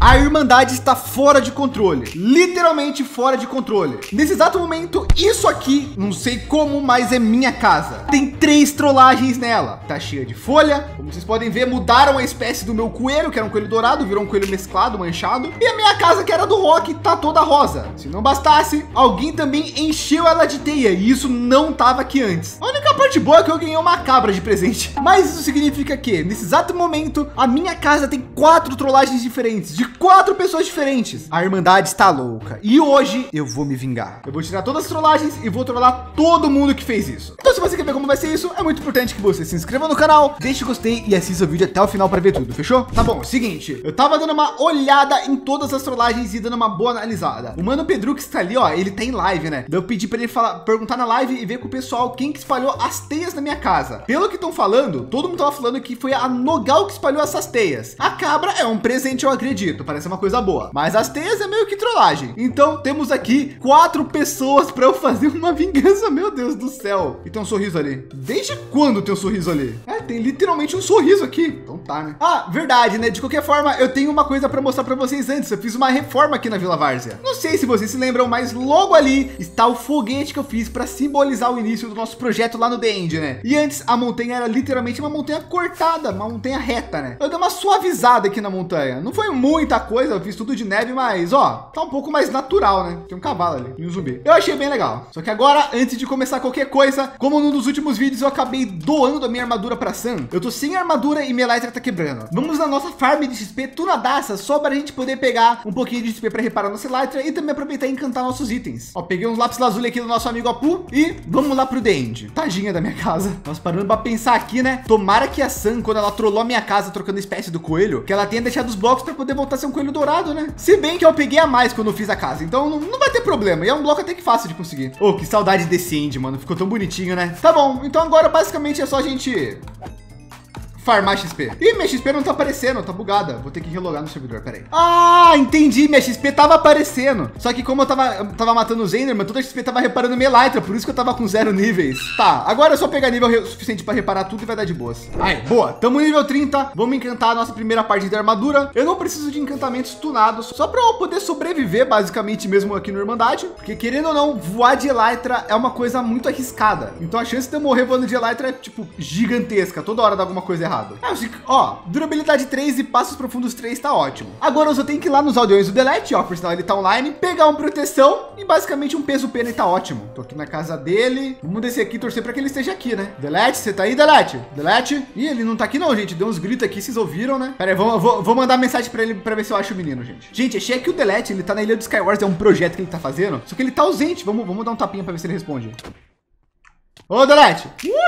A Irmandade está fora de controle, literalmente fora de controle. Nesse exato momento, isso aqui, não sei como, mas é minha casa. Tem 3 trollagens nela. Tá cheia de folha. Como vocês podem ver, mudaram a espécie do meu coelho, que era um coelho dourado, virou um coelho mesclado, manchado. E a minha casa, que era do Rock, tá toda rosa. Se não bastasse, alguém também encheu ela de teia e isso não tava aqui antes. A única parte boa é que eu ganhei uma cabra de presente. Mas isso significa que, nesse exato momento, a minha casa tem 4 trollagens diferentes, de 4 pessoas diferentes. A Irmandade está louca. E hoje eu vou me vingar. Eu vou tirar todas as trollagens e vou trollar todo mundo que fez isso. Então, se você quer ver como vai ser isso, é muito importante que você se inscreva no canal, deixe o gostei e assista o vídeo até o final para ver tudo, fechou? Tá bom, seguinte, eu tava dando uma olhada em todas as trollagens e dando uma boa analisada. O mano Pedro que está ali, ó, ele tá em live, né? Daí eu pedi para ele perguntar na live e ver com o pessoal quem que espalhou as teias na minha casa. Pelo que estão falando, todo mundo tava falando que foi a Nogal que espalhou essas teias. A cabra é um presente, eu acredito, parece uma coisa boa, mas as teias é meio que trollagem. Então temos aqui 4 pessoas para eu fazer uma vingança, meu Deus do céu. E tem um sorriso ali. Desde quando tem um sorriso ali? É, tem literalmente um sorriso aqui. Então tá, né? Ah, verdade, né? De qualquer forma, eu tenho uma coisa para mostrar para vocês antes. Eu fiz uma reforma aqui na Vila Várzea. Não sei se vocês se lembram, mas logo ali está o foguete que eu fiz para simbolizar o início do nosso projeto lá no The End, né? E antes a montanha era literalmente uma montanha cortada, uma montanha reta, né? Eu dei uma suavizada aqui na montanha. Não foi muita coisa, eu fiz tudo de neve, mas ó, tá um pouco mais natural, né? Tem um cavalo ali e um zumbi. Eu achei bem legal. Só que agora, antes de começar qualquer coisa, como num dos últimos vídeos eu acabei doando a minha armadura para Sam, eu tô sem armadura e minha Elytra tá quebrando. Vamos na nossa farm de XP tunadaça, só para a gente poder pegar um pouquinho de XP para reparar nossa Elytra e também aproveitar e encantar nossos itens. Ó, peguei uns lápis lazuli aqui do nosso amigo Apu e vamos lá pro The End. Tadinha da minha casa. Nós parando para pensar aqui, né? Tomara que a Sam, quando ela trollou a minha casa trocando a espécie do coelho, que ela tenha deixado os blocos para poder voltar a ser um coelho dourado, né? Se bem que eu peguei a mais quando eu fiz a casa, então não vai ter problema. E é um bloco até que fácil de conseguir. Oh, que saudade desse End, mano. Ficou tão bonitinho, né? Tá bom, então agora basicamente é só a gente farmar XP. Ih, minha XP não tá aparecendo, tá bugada. Vou ter que relogar no servidor, peraí. Ah, entendi, minha XP tava aparecendo. Só que como eu tava matando os Enderman, toda a XP tava reparando minha Elytra, por isso que eu tava com 0 níveis. Tá, agora é só pegar nível suficiente para reparar tudo e vai dar de boas. Aí, boa, tamo no nível 30, vamos encantar a nossa primeira parte da armadura. Eu não preciso de encantamentos tunados, só para eu poder sobreviver, basicamente mesmo aqui no Irmandade, porque querendo ou não, voar de Elytra é uma coisa muito arriscada. Então a chance de eu morrer voando de Elytra é, tipo, gigantesca, toda hora dá alguma coisa errada. Ó, durabilidade 3 e passos profundos 3 tá ótimo. Agora eu só tenho que ir lá nos aldeões do Delete, ó, por sinal ele tá online, pegar uma proteção e basicamente um peso pena e tá ótimo. Tô aqui na casa dele. Vamos descer aqui e torcer para que ele esteja aqui, né? Delete, você tá aí, Delete? Delete? Ih, ele não tá aqui não, gente. Deu uns gritos aqui, vocês ouviram, né? Pera aí, vou mandar mensagem para ele para ver se eu acho o menino, gente. Gente, achei que o Delete, ele tá na ilha do Skywars, é um projeto que ele tá fazendo, só que ele tá ausente. Vamos dar um tapinha para ver se ele responde. Ô, Delete!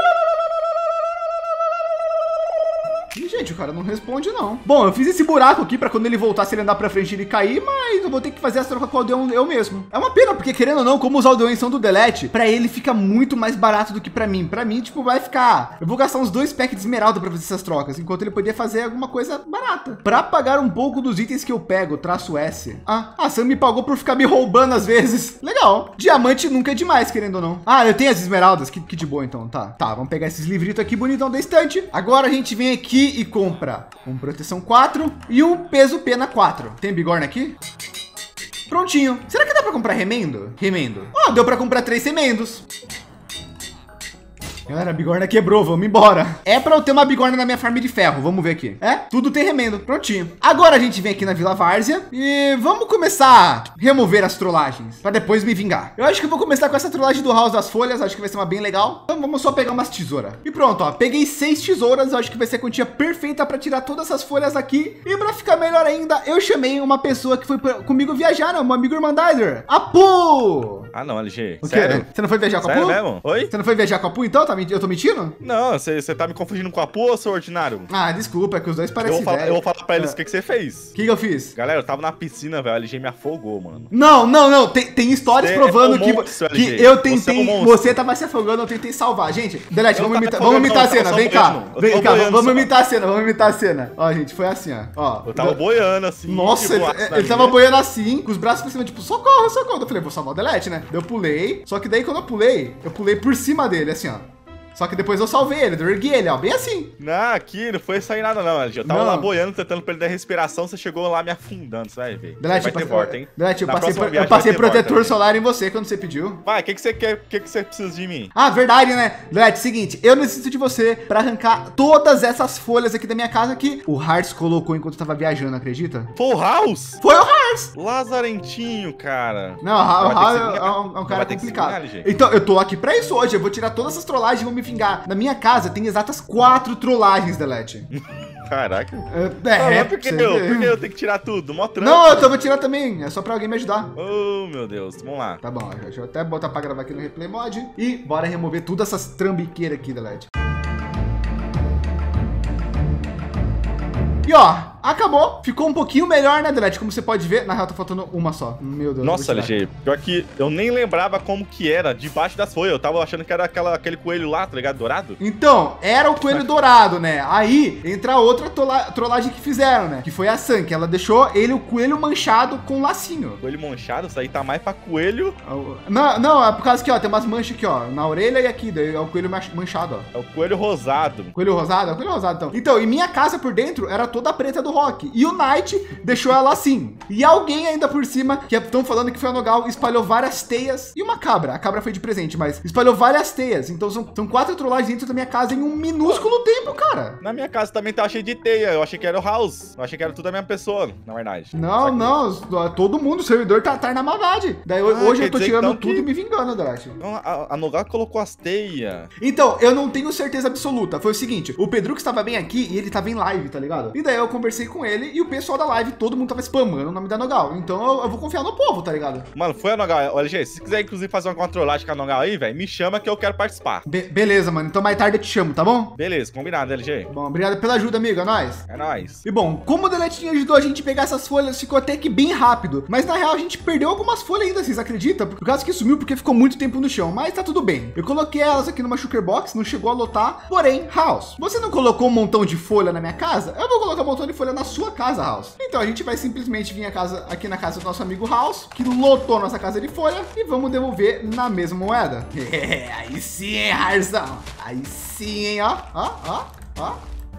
Ih, gente, o cara não responde não. Bom, eu fiz esse buraco aqui para quando ele voltar, se ele andar para frente ele cair, mas eu vou ter que fazer essa troca com o aldeão eu mesmo. É uma pena, porque querendo ou não, como os aldeões são do Delete, para ele fica muito mais barato do que para mim. Para mim, tipo, vai ficar... Eu vou gastar uns 2 packs de esmeralda para fazer essas trocas, enquanto ele poderia fazer alguma coisa barata. Para pagar um pouco dos itens que eu pego, traço S. Ah, a Sam me pagou por ficar me roubando às vezes. Legal. Diamante nunca é demais, querendo ou não. Ah, eu tenho as esmeraldas, que de boa então, tá. Tá, vamos pegar esses livritos aqui bonitão da estante. Agora a gente vem aqui e compra um proteção 4 e um peso pena 4. Tem bigorna aqui? Prontinho. Será que dá para comprar remendo? Remendo. Ó, deu para comprar 3 remendos. Galera, a bigorna quebrou, vamos embora. É para eu ter uma bigorna na minha farm de ferro, vamos ver aqui. É, tudo tem remendo, prontinho. Agora a gente vem aqui na Vila Várzea e vamos começar a remover as trollagens, para depois me vingar. Eu acho que eu vou começar com essa trollagem do House das Folhas, acho que vai ser uma bem legal. Então vamos só pegar umas tesouras. E pronto, ó, peguei 6 tesouras, eu acho que vai ser a quantia perfeita para tirar todas essas folhas aqui. E para ficar melhor ainda, eu chamei uma pessoa que foi comigo viajar, né? Um amigo Irmandizer, Apu! Ah não, LG, o quê? sério? Você não foi viajar com a Apu? Sério mesmo? Oi? Você não foi viajar com a Apu então? Eu tô mentindo? Não, você tá me confundindo com a Apu ou seu ordinário? Ah, desculpa, é que os dois parecem velho. Eu vou falar pra eles o que você fez. O que eu fiz? Galera, eu tava na piscina, velho, a LG me afogou, mano. Não. Tem histórias Você provando é um monstro, que LG. eu tentei, Você é um você tava se afogando, eu tentei salvar. Gente, Delete, vamos imitar a cena, não, vem cá. boiando, Vem cá, boiando vamos só. imitar a cena. Ó, gente, foi assim, ó. Eu tava boiando assim. Nossa, ele tava boiando assim, com os braços pra cima, tipo, socorro, socorro. Eu falei, vou salvar o Delete, né? Eu pulei, só que daí quando eu pulei por cima dele, assim, ó. Só que depois eu salvei ele, eu ergui ele, ó, bem assim. Não, aqui não foi sair nada não, LG. Eu tava Não. lá boiando, tentando perder a respiração, você chegou lá me afundando, você vai ver. Delete, Vai ter volta, hein? Delete, eu Na passei, próxima eu viagem passei vai ter volta, protetor hein? solar em você quando você pediu. Vai, o que você quer? O que você precisa de mim? Ah, verdade, né? Delete, seguinte, eu necessito de você para arrancar todas essas folhas aqui da minha casa que o Hearts colocou enquanto eu tava viajando, acredita? Full House? Foi o Hearts! Lazarentinho, cara. Não, o Vai ter que se Hearts vingar. é um cara Vai ter que se complicado. vingar, LG. Então, eu tô aqui pra isso hoje, eu vou tirar todas essas trollagens e vou me vingar. Na minha casa tem exatas 4 trollagens, Delete. Caraca. É, por que pra você ver. Por que eu tenho que tirar tudo? Mó trampo. Não, eu vou tirar também, é só pra alguém me ajudar. Oh, meu Deus. Vamos lá. Tá bom, deixa eu até botar pra gravar aqui no Replay Mod. E bora remover todas essas trambiqueiras aqui, Delete. E ó, acabou. Ficou um pouquinho melhor, né, Delete? Como você pode ver, na real tá faltando uma só. Meu Deus. Nossa, eu vou tirar. LG, pior que eu nem lembrava como que era debaixo das folhas. Eu tava achando que era aquele coelho lá, tá ligado? Dourado. Então, era o coelho dourado, né? Aí entra outra trollagem que fizeram, né? Que foi a Sam, que ela deixou ele o coelho manchado com lacinho. Coelho manchado, isso aí tá mais pra coelho. Não, não, é por causa que, ó, tem umas manchas aqui, ó, na orelha e aqui, daí é o coelho manchado, ó. É o coelho rosado. Coelho rosado? É o coelho rosado, então. Então, e minha casa por dentro era toda preta do Rock. E o Knight deixou ela assim. E alguém ainda por cima, que estão falando que foi a Nogal, espalhou várias teias. E uma cabra. A cabra foi de presente, mas espalhou várias teias. Então são 4 trollagens dentro da minha casa em um minúsculo tempo, cara. Na minha casa também tava cheio de teia. Eu achei que era o House. Eu achei que era tudo a mesma pessoa, na verdade. Não, não. Todo mundo, o servidor tá na maldade. Daí hoje eu tô quer dizer, tirando então, tudo que- e me vingando, Delete. Então, a Nogal colocou as teias. Então, eu não tenho certeza absoluta. Foi o seguinte, o Pedro que estava bem aqui e ele tava em live, tá ligado? E daí eu conversei com ele e o pessoal da live, todo mundo tava spamando o nome da Nogal. Então eu vou confiar no povo, tá ligado? Mano, foi a Nogal. Olha, LG, se quiser inclusive fazer uma controlagem com a Nogal aí, velho, me chama que eu quero participar. Beleza, mano. Então mais tarde eu te chamo, tá bom? Beleza, combinado, LG. Bom, obrigado pela ajuda, amigo. É nóis. É nóis. E bom, como o Deletinho ajudou a gente a pegar essas folhas, ficou até que bem rápido. Mas na real a gente perdeu algumas folhas ainda, vocês acreditam? Por causa que sumiu porque ficou muito tempo no chão. Mas tá tudo bem. Eu coloquei elas aqui numa sugar box, não chegou a lotar. Porém, House, você não colocou um montão de folha na minha casa? Eu vou colocar um montão de folha na sua casa, House. Então a gente vai simplesmente vir aqui na casa do nosso amigo House, que lotou nossa casa de folha, e vamos devolver na mesma moeda. É, aí sim, hein, Harzão? Aí sim, hein, ó. Ó.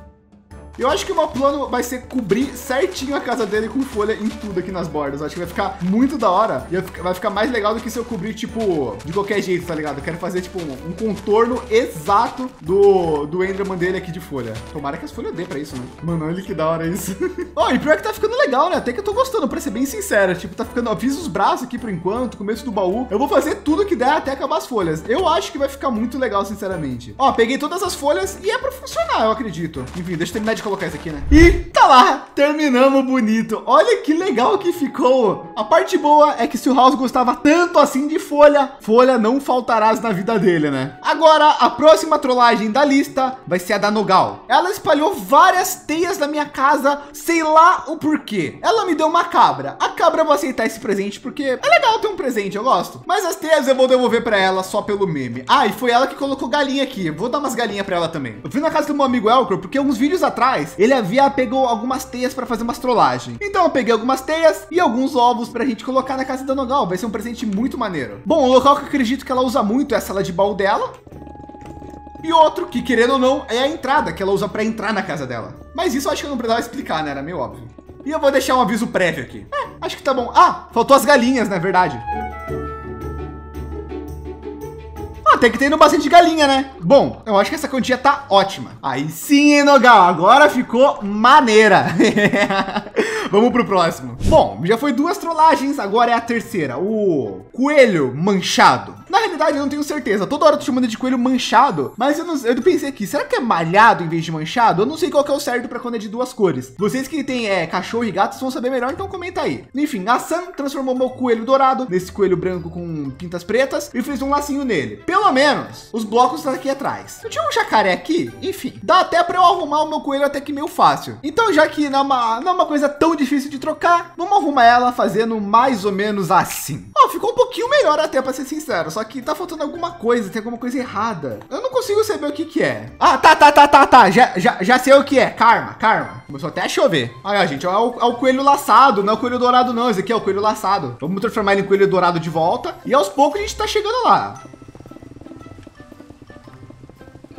Eu acho que o meu plano vai ser cobrir certinho a casa dele com folha em tudo aqui nas bordas. Eu acho que vai ficar muito da hora. E vai ficar mais legal do que se eu cobrir, tipo, de qualquer jeito, tá ligado? Eu quero fazer, tipo, um contorno exato do Enderman dele aqui de folha. Tomara que as folhas dê pra isso, né? Mano, olha que da hora isso. Ó, e pior que tá ficando legal, né? Até que eu tô gostando, pra ser bem sincero. Tipo, tá ficando... Eu fiz os braços aqui por enquanto, começo do baú. Eu vou fazer tudo que der até acabar as folhas. Eu acho que vai ficar muito legal, sinceramente. Ó, peguei todas as folhas e é pra funcionar, eu acredito. Enfim, deixa eu terminar de colocar isso aqui, né? E tá lá, terminamos bonito. Olha que legal que ficou. A parte boa é que se o House gostava tanto assim de folha, folha não faltarás na vida dele, né? Agora, a próxima trollagem da lista vai ser a da Nogal. Ela espalhou várias teias na minha casa, sei lá o porquê. Ela me deu uma cabra. A cabra eu vou aceitar esse presente porque é legal ter um presente, eu gosto. Mas as teias eu vou devolver pra ela só pelo meme. Ah, e foi ela que colocou galinha aqui. Eu vou dar umas galinhas pra ela também. Eu fui na casa do meu amigo Elcro porque uns vídeos atrás ele pegou algumas teias para fazer umas trollagens. Então eu peguei algumas teias e alguns ovos pra gente colocar na casa da Nogal. Vai ser um presente muito maneiro. Bom, o local que eu acredito que ela usa muito é a sala de baú dela. E outro que, querendo ou não, é a entrada que ela usa para entrar na casa dela. Mas isso eu acho que eu não precisava explicar, né? Era meio óbvio. E eu vou deixar um aviso prévio aqui. Acho que tá bom. Ah, faltou as galinhas, na verdade. Até que tem no bastante galinha, né? Bom, eu acho que essa quantia tá ótima. Aí sim, hein, Nogal? Agora ficou maneira. Vamos pro próximo. Bom, já foi 2 trollagens, agora é a terceira. O coelho manchado. Na realidade, eu não tenho certeza. Toda hora eu tô chamando de coelho manchado, mas eu pensei aqui, será que é malhado em vez de manchado? Eu não sei qual que é o certo para quando é de 2 cores. Vocês que têm cachorro e gatos vão saber melhor, então comenta aí. Enfim, a Sam transformou meu coelho dourado nesse coelho branco com pintas pretas e fez um lacinho nele. Pelo menos, os blocos estão aqui atrás. Eu tinha um jacaré aqui, enfim. Dá até para eu arrumar o meu coelho até que meio fácil. Então, já que não é uma coisa tão difícil de trocar, vamos arrumar ela fazendo mais ou menos assim. Ó, ficou um pouquinho melhor até, para ser sincero. Só que tá faltando alguma coisa, tem alguma coisa errada. Eu não consigo saber o que que é. Ah, tá. Já sei o que é. Karma. Começou até a chover. Aí, ó, gente, é o coelho laçado, não é o coelho dourado não. Esse aqui é o coelho laçado. Vamos transformar ele em coelho dourado de volta. E aos poucos a gente tá chegando lá.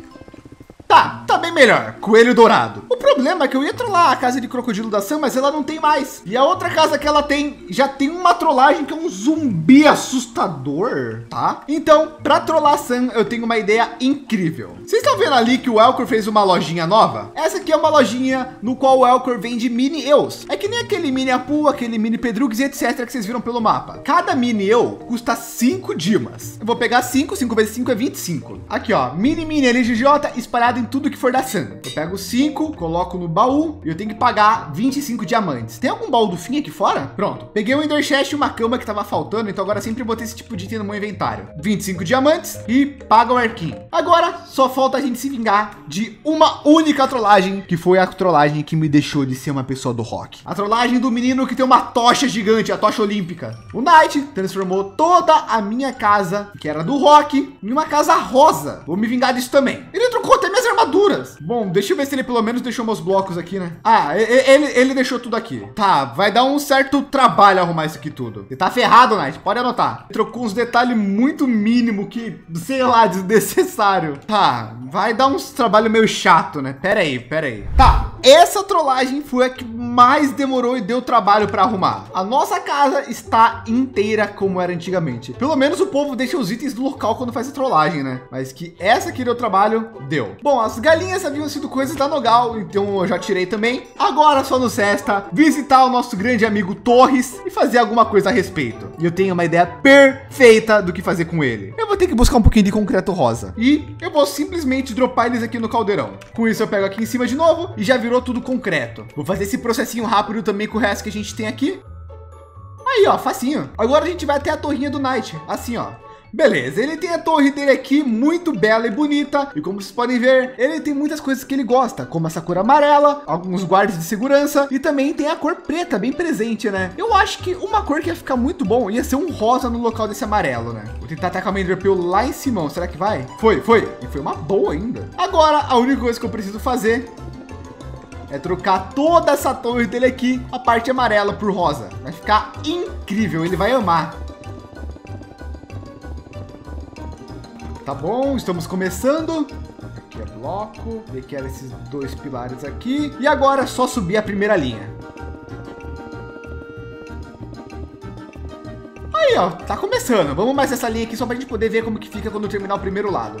tá bem melhor. Coelho dourado. O problema é que eu ia trollar a casa de crocodilo da Sam, mas ela não tem mais. E a outra casa que ela tem, já tem uma trollagem que é um zumbi assustador, tá? Então, para trollar a Sam, eu tenho uma ideia incrível. Vocês estão vendo ali que o Elcor fez uma lojinha nova? Essa aqui é uma lojinha no qual o Elcor vende mini eus. É que nem aquele mini Apu, aquele mini Pedrugs e etc que vocês viram pelo mapa. Cada mini eu custa 5 dimas. Eu vou pegar 5 vezes 5 é 25. Aqui, ó, mini LGJ espalhado em tudo que for da Sam. Eu pego 5, coloco no baú e eu tenho que pagar 25 diamantes. Tem algum baú do fim aqui fora? Pronto. Peguei um Ender Chest e uma cama que tava faltando, então agora sempre botei esse tipo de item no meu inventário. 25 diamantes e paga o arquinho. Agora só falta a gente se vingar de uma única trollagem, que foi a trollagem que me deixou de ser uma pessoa do rock. A trollagem do menino que tem uma tocha gigante, a tocha olímpica. O Knight transformou toda a minha casa, que era do rock, em uma casa rosa. Vou me vingar disso também. Ele trocou até minhas armaduras. Bom, deixa eu ver se ele pelo menos deixou meus blocos aqui, né? Ah, ele deixou tudo aqui. Tá, vai dar um certo trabalho arrumar isso aqui tudo. Você tá ferrado, Knight, pode anotar. Trocou uns detalhes muito mínimo que, sei lá, desnecessário. Tá, vai dar uns trabalho meio chato, né? Pera aí. Tá, essa trollagem foi a que mais demorou e deu trabalho para arrumar. A nossa casa está inteira como era antigamente. Pelo menos o povo deixa os itens do local quando faz a trollagem, né? Mas que essa aqui deu trabalho, deu. Bom, as galinhas haviam sido coisas da Nogal, então eu já tirei também. Agora só nos resta visitar o nosso grande amigo Torres e fazer alguma coisa a respeito. E eu tenho uma ideia perfeita do que fazer com ele. Eu vou ter que buscar um pouquinho de concreto rosa e eu vou simplesmente dropar eles aqui no caldeirão. Com isso eu pego aqui em cima de novo e já virou tudo concreto. Vou fazer esse processinho rápido também com o resto que a gente tem aqui. Aí, ó, facinho. Agora a gente vai até a torrinha do Knight, assim, ó. Beleza, ele tem a torre dele aqui, muito bela e bonita. E como vocês podem ver, ele tem muitas coisas que ele gosta, como essa cor amarela, alguns guardas de segurança e também tem a cor preta bem presente, né? Eu acho que uma cor que ia ficar muito bom ia ser um rosa no local desse amarelo, né? Vou tentar atacar o Ender Pearl lá em cima, será que vai? Foi. E foi uma boa ainda. Agora, a única coisa que eu preciso fazer é trocar toda essa torre dele aqui, a parte amarela por rosa. Vai ficar incrível, ele vai amar. Tá bom, estamos começando. Aqui é bloco, requer esses 2 pilares aqui. E agora é só subir a primeira linha. Aí, ó, tá começando. Vamos mais essa linha aqui só pra gente poder ver como que fica quando terminar o primeiro lado.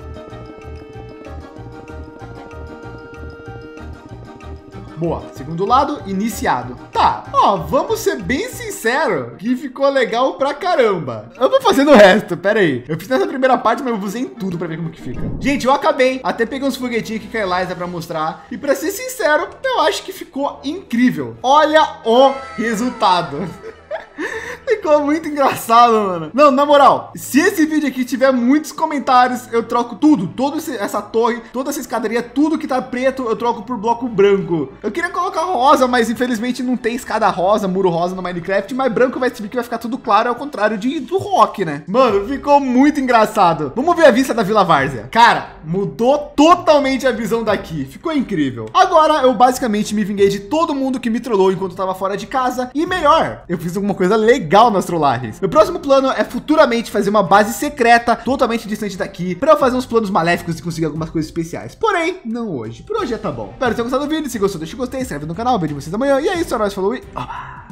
Boa, segundo lado, iniciado. Tá, ó, vamos ser bem sincero, que ficou legal pra caramba. Eu vou fazendo o resto, pera aí. Eu fiz nessa primeira parte, mas eu vou fazer em tudo pra ver como que fica. Gente, eu acabei, até peguei uns foguetinhos aqui com a Eliza pra mostrar. E pra ser sincero, eu acho que ficou incrível. Olha o resultado. Ficou muito engraçado, mano. Não, na moral, se esse vídeo aqui tiver muitos comentários, eu troco tudo. Toda essa torre, toda essa escadaria, tudo que tá preto, eu troco por bloco branco. Eu queria colocar rosa, mas infelizmente não tem escada rosa, muro rosa no Minecraft. Mas branco vai ser que vai ficar tudo claro, ao contrário do rock, né? Mano, ficou muito engraçado. Vamos ver a vista da Vila Várzea. Cara, mudou totalmente a visão daqui. Ficou incrível. Agora, eu basicamente me vinguei de todo mundo que me trollou enquanto eu tava fora de casa. E melhor, eu fiz alguma coisa legal nas trollagens. Meu próximo plano é futuramente fazer uma base secreta totalmente distante daqui para eu fazer uns planos maléficos e conseguir algumas coisas especiais. Porém, não hoje. Por hoje já tá bom. Espero que tenham gostado do vídeo. Se gostou, deixa o gostei, se inscreve no canal. Vejo vocês amanhã. E é isso, é nóis, falou e...